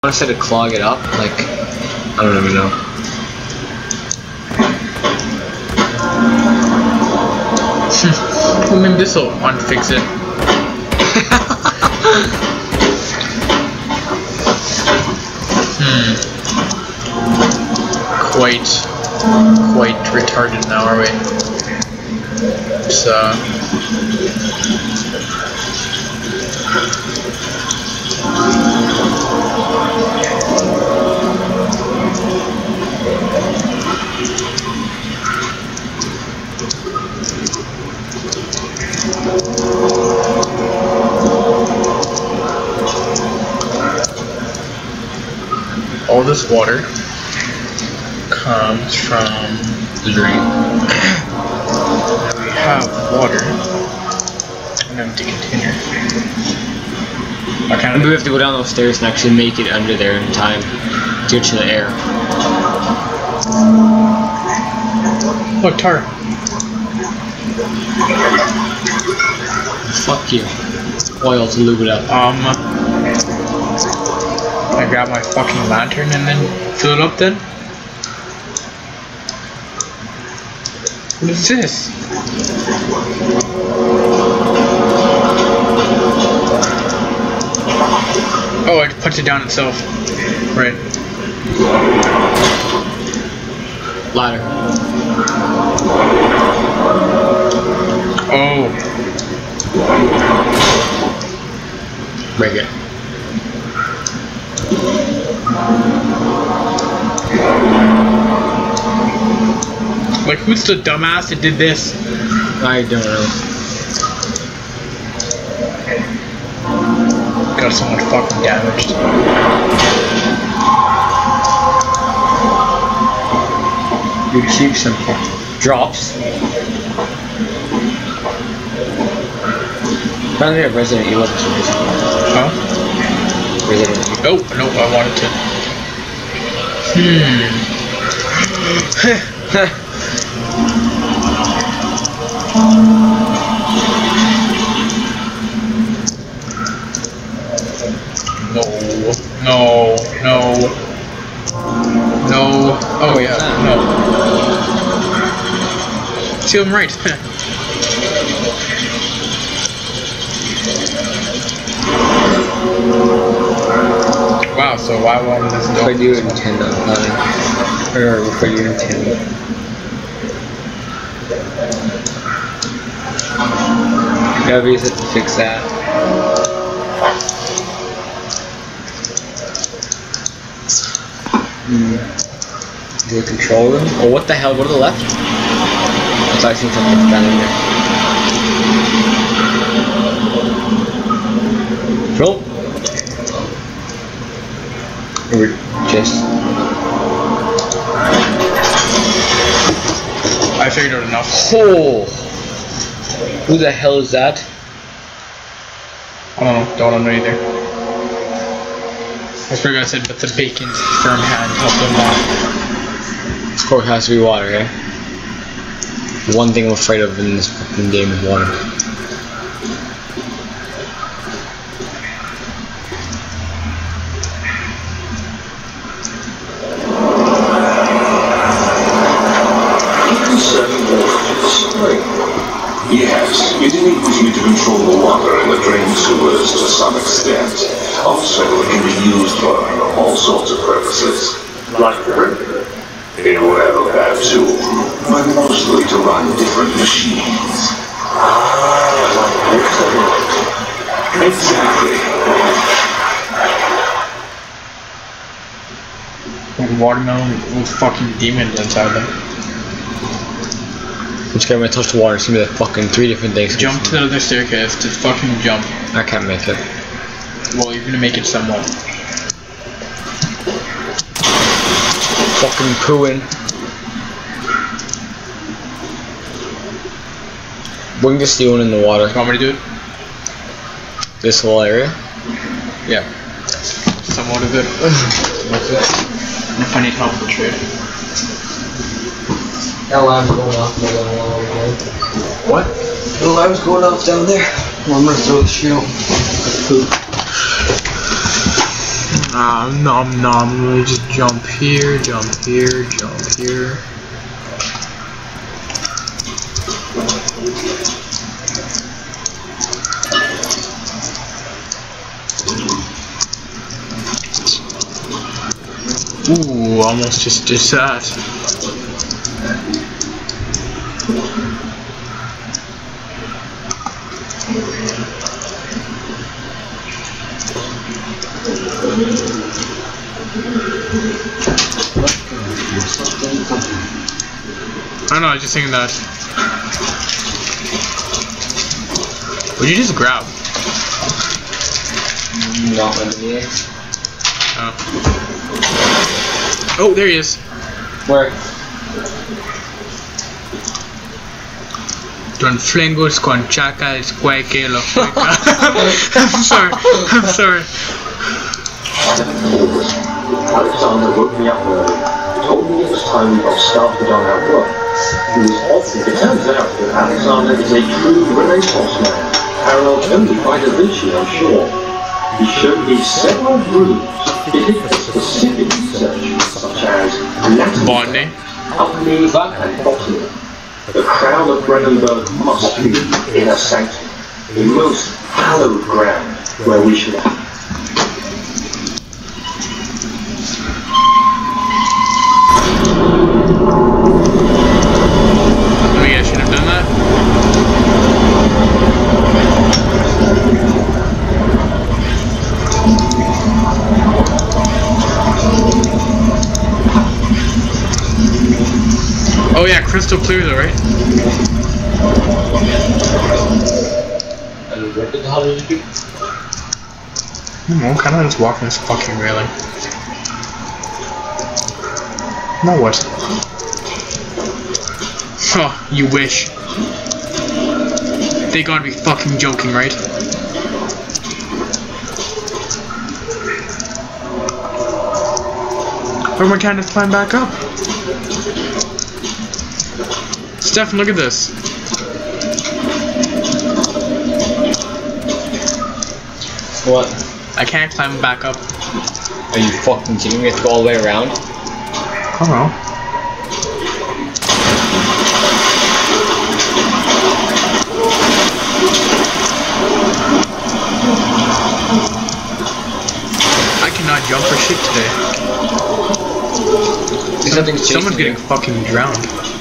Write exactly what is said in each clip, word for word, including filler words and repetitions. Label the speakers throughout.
Speaker 1: Instead of clog it up, like, I don't even know.
Speaker 2: Well, maybe this will unfix it. hmm. Quite, quite retarded now, are we? It's, uh... all this water comes from the drain. And we have water in an empty container. I kind of
Speaker 1: we have to go down those stairs and actually make it under there in time to get to the air.
Speaker 2: Look, tar.
Speaker 1: Fuck you. Oil to lube it up.
Speaker 2: Um, I grab my fucking lantern and then fill it up then? What is this? Oh, it puts it down itself. Right.
Speaker 1: Ladder.
Speaker 2: Oh.
Speaker 1: Break it.
Speaker 2: Like, who's the dumbass that did this?
Speaker 1: I don't know.
Speaker 2: Got someone fucking damaged.
Speaker 1: You keep some drops. Apparently a Resident Evil for some reason.
Speaker 2: Huh?
Speaker 1: Resident Evil.
Speaker 2: Oh, no, I wanted to. Hmm. No, no, no, no. Oh yeah, no. See, I'm right. Wow, so why won't this go?
Speaker 1: What do you intend on planning? Or what do you intend? Yeah, we just have to fix that. Hmm. The control room? Oh, what the hell? Go to the left? I thought I seen something down in there. Roll. Or just.
Speaker 2: I figured out enough.
Speaker 1: Oh! Who the hell is that?
Speaker 2: I don't know. Don't know either. I forgot I said, but the bacon's firm hand helped them out.
Speaker 1: This course has to be water, eh? One thing I'm afraid of in this fucking game is water.
Speaker 3: Yes, it enables you to control the water in the drain sewers to some extent. Also, it can be used for all sorts of purposes. Like drinking? Well, that too. But mostly to run different machines. Ah, exactly.
Speaker 2: Like watermelon with fucking demons inside them.
Speaker 1: I'm scared when I touch the water, it's gonna be like fucking three different things.
Speaker 2: Jump to the other staircase to fucking jump.
Speaker 1: I can't make it.
Speaker 2: Well, you're gonna make it somewhat.
Speaker 1: Fucking pooing. Bring the steel in the water.
Speaker 2: You want me to do it?
Speaker 1: This whole area?
Speaker 2: Yeah. Somewhat of it. If I need help with trade.
Speaker 1: The alarm's going off down there.
Speaker 2: What?
Speaker 1: The alarm's going off down there. Well, I'm gonna throw the shoe. Poop.
Speaker 2: I Ah, nom nom. Let me just jump here, jump here, jump here. Ooh, almost just did that. I know, I was just thinking that. Would you just grab?
Speaker 1: Not in the air.
Speaker 2: Oh. Oh, there he is.
Speaker 1: Where?
Speaker 2: Don Flingos con chacas cueque lo cueca. I'm sorry. I'm sorry.
Speaker 3: Alexander woke me up early, told me it was time we got started on our work. He was off. It turns out that Alexander is a true Renaissance man, paralleled only by Da Vinci, I'm sure. He showed me several grooves fitted for specific research, such as anatomy,
Speaker 2: Botany,
Speaker 3: alchemy, and botany. The crown of Brandenburg must be in a sanctum, a most hallowed ground where we should have.
Speaker 2: Maybe I should have done that. Oh yeah, crystal clear though, right? No, I'm kinda just walking this fucking railing. Now what? Huh, you wish. They gotta be fucking joking, right? Or my can't climb back up? Stefan, look at this.
Speaker 1: What?
Speaker 2: I can't climb back up.
Speaker 1: Are you fucking kidding me? We have to go all the way around?
Speaker 2: I don't know. I cannot jump for shit today.
Speaker 1: Something's
Speaker 2: Someone's
Speaker 1: chasing
Speaker 2: getting
Speaker 1: you.
Speaker 2: fucking drowned.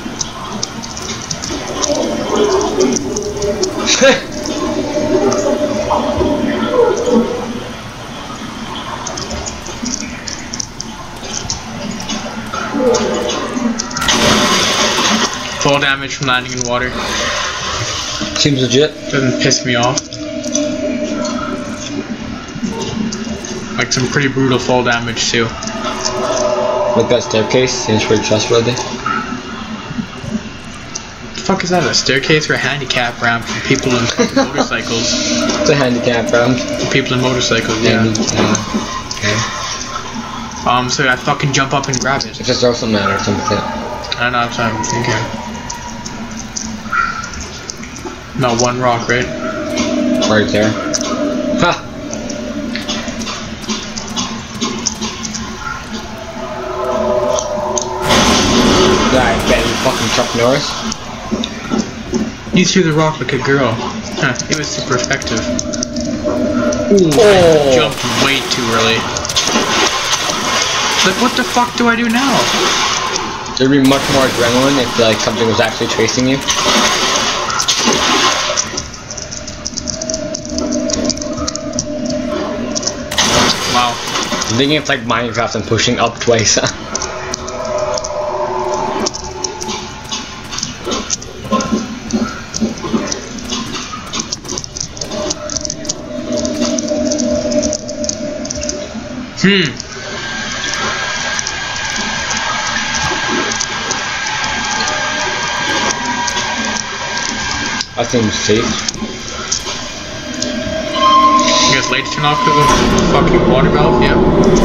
Speaker 2: Fall damage from landing in water.
Speaker 1: Seems legit.
Speaker 2: Doesn't piss me off. Like some pretty brutal fall damage too.
Speaker 1: Like that staircase seems pretty trustworthy.
Speaker 2: What the fuck is that? A staircase or a handicap ramp for people in fucking motorcycles?
Speaker 1: It's a handicap round.
Speaker 2: For people in motorcycles, yeah.
Speaker 1: Uh, okay.
Speaker 2: Um, so I fucking jump up and grab it.
Speaker 1: If just throw something at it or something.
Speaker 2: I don't know, that's what I'm thinking. No, one rock, right?
Speaker 1: Right there. Ha! Yeah, I bet you fucking Chuck Norris.
Speaker 2: You threw the rock like a girl. Huh, it was super effective. Ooh,
Speaker 1: Oh.
Speaker 2: I jumped way too early. Like, what the fuck do I do now?
Speaker 1: There'd be much more adrenaline if like something was actually chasing you.
Speaker 2: Wow.
Speaker 1: I'm thinking it's like Minecraft and pushing up twice.
Speaker 2: Hmm.
Speaker 1: That seems safe.
Speaker 2: You guys lights turn off because of the fucking water valve? Yeah.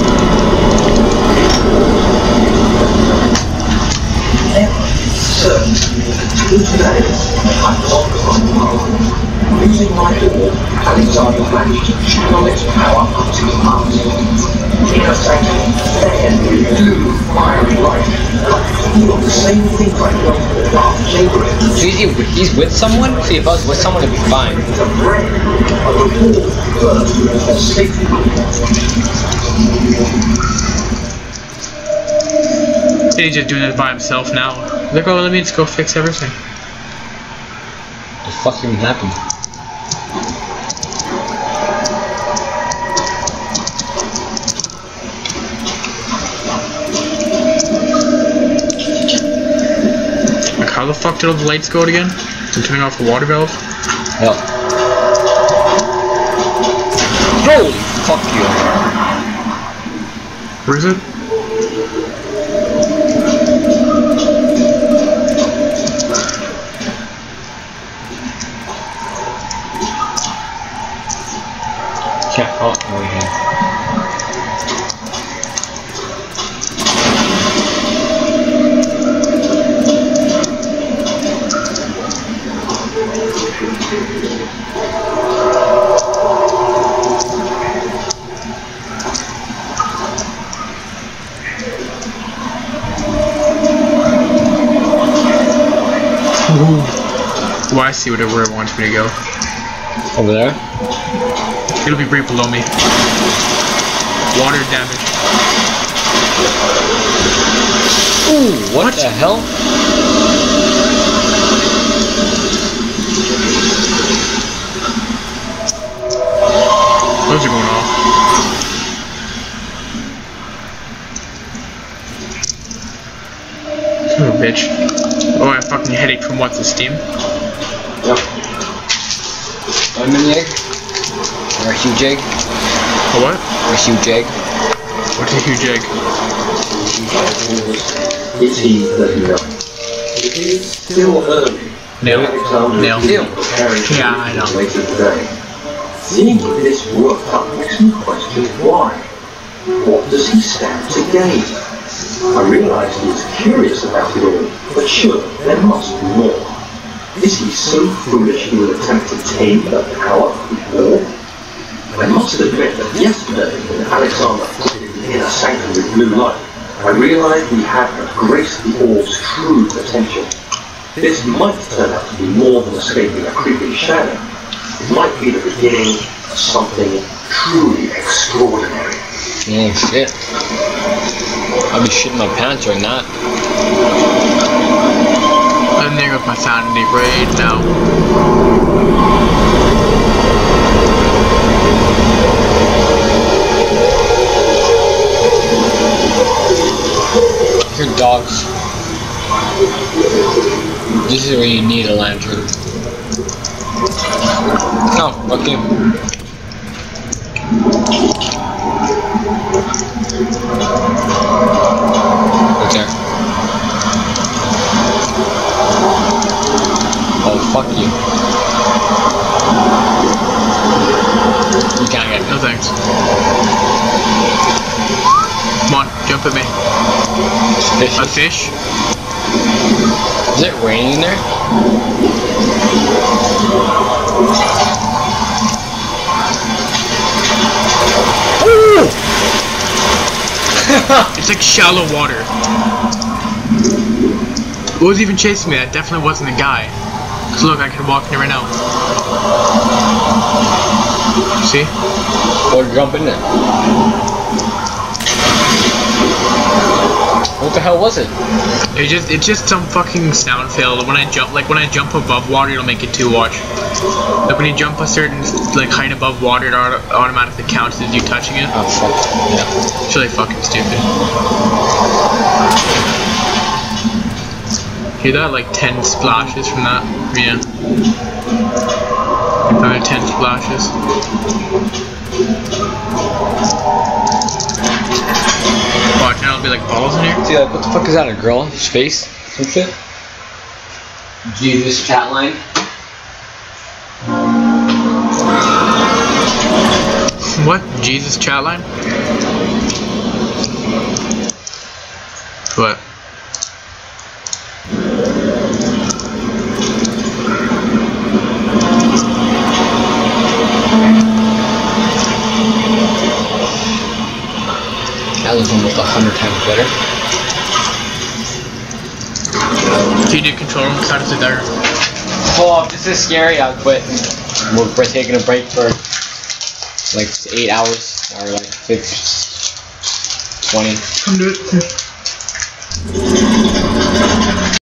Speaker 3: So, today, I'm not using my door, Alexander managed to channel its power up to Mars. In Then, blue, fiery light. Not the same thing I felt in the dark chamber.
Speaker 1: So he's, he's with someone? See, if I was with someone, it'd be fine.
Speaker 3: The brain of the wall burst a safety.
Speaker 2: He's just doing it by himself now. Look, oh, let me just go fix everything.
Speaker 1: What the fuck even happened?
Speaker 2: Like, how the fuck did all the lights go out again? I'm turning off the water valve?
Speaker 1: Hell. Holy fuck you.
Speaker 2: Where is it?
Speaker 1: Yeah, oh, over here.
Speaker 2: Well, I see whatever it wants me to go.
Speaker 1: Over there?
Speaker 2: It'll be right below me. Water damage.
Speaker 1: Ooh, what,
Speaker 2: What?
Speaker 1: the hell?
Speaker 2: Those are going off. Son of a bitch. Oh, I fucking headache from what's the steam?
Speaker 1: Yep. A mini egg? Or a huge egg?
Speaker 2: A what?
Speaker 1: Or a huge egg?
Speaker 2: What's a huge egg?
Speaker 3: It's he that he knows. It is still early.
Speaker 2: Nail. Nail.
Speaker 3: Yeah,
Speaker 2: I know.
Speaker 3: Later today. Seeing this worked up makes me question why. What does he stand to gain? I realise he is curious about it all, but sure, there must be more. Is he so foolish he will attempt to tame the power of WhoodBeahr? I must admit that yesterday, when Alexander flooded the inner sanctum with blue light, I realised we had graced the orb's true potential. This might turn out to be more than escaping a creeping shadow. It might be the beginning of something truly extraordinary.
Speaker 1: Oh shit. I'll be shitting my pants right now.
Speaker 2: I'm there with my sanity right now.
Speaker 1: Your dogs. This is where you need a lantern. Oh, fuck you. Right there. Oh, fuck you. You can't get it.
Speaker 2: No thanks. Come on, jump at me.
Speaker 1: Fish.
Speaker 2: A fish?
Speaker 1: Is it raining in there?
Speaker 2: It's like shallow water. What was even chasing me? That definitely wasn't a guy. Cause look, I can walk in it right now. See?
Speaker 1: Or jump in it. What the hell was it?
Speaker 2: It just it's just some fucking sound fail. When I jump, like when I jump above water, it'll make it two. Watch. Like when you jump a certain like height above water, it auto automatically counts as you touching it.
Speaker 1: Oh fuck. Yeah.
Speaker 2: It's really fucking stupid. Hear that? Like ten splashes from that. Yeah. Another ten splashes. Watch, now it'll be like balls in here.
Speaker 1: See, like, what the fuck is that? A girl's face? Some shit? Jesus chat line.
Speaker 2: What? Jesus chat line? What?
Speaker 1: That was almost a hundred times better.
Speaker 2: If you did control room, how does it there?
Speaker 1: Oh, this is scary. I'll quit. We're, we're taking a break for like eight hours or like fifty, twenty.
Speaker 2: Come do it.